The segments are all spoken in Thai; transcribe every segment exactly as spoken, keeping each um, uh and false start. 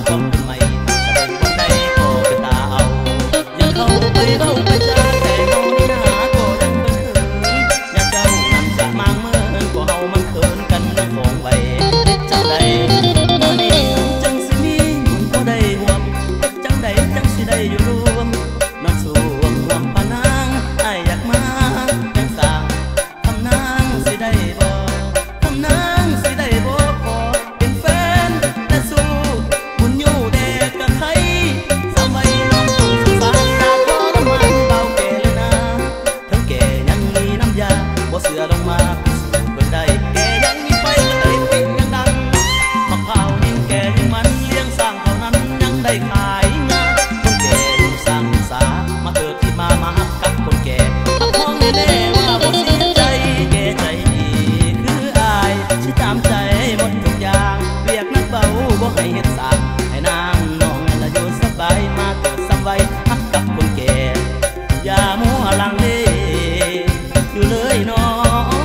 ความเป็นใหม่จะเป็นคนใดก็เป็นตาเอาอย่าเข้าไปเบ้าไปจ้าแต่เฮานี่นาก็ยังเป็นเขินอย่าเจ้านั้นจะมางเมินก็เฮามันเขินกันเรื่องของไว้จังใดมื้อนี้จังสิมีบุญก็ได้ห่วมจังใดจังสิได้อยู่รวมนอนสู่ห่วมพานางอ้ายอยากมายังสร้างทำนางสิได้บ่ทำนางสิได้บ่ขอเป็นแฟนแต่สู้บุญอยู่แดกกับใครสมัยน้องต้องศึกษาตาทรมานเบาแก่เลยนะทั้งแก่ยังมีน้ำยาบ่เสือลงมาพิสูจน์เบิ่งได้แก่ยังมีไฟก็เลยปิดยังดังมะพร้าวยิ่งแก่ยิ่งมันเลี้ยงสร้างเท่านั้นยังได้ขายงานคนแก่ดูสร้างสามาเกิดที่มามาหักกับคนแก่หักมองแน่ๆว่าบ่เสียใจแก่ใจดีคืออายสิตามใจหมดทุกอย่างเรียกนักเบาบ่ให้เฮ็ดสากให้นางน้องละอยู่สบายมาเกิดซ้ำไว้หักกับคนแก่อย่ามัวลังเลอยู่เลยน้อง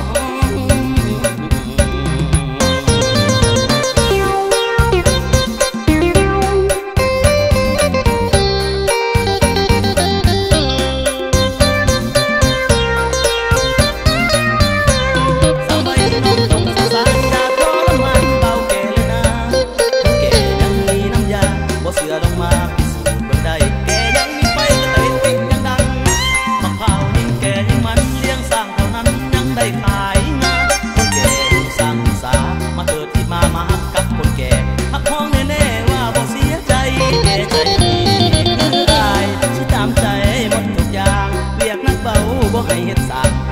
เสือลงมาพิสูจน์เบิ่งได้แกยังมีไฟกระเตยติดยังดังมะพร้าวยิ่งแก่ยิ่งมันเลี้ยงสร้างเท่านั้นยังได้ขายงานคนแก่ดูสร้างสามาเกิดที่มามาหักกับคนแก่หักห้องแน่ๆว่าบ่เสียใจแก่ใจดีคืออายสิตามใจหมดทุกอย่างเรียกนักเบาบ่ให้เฮ็ดสาก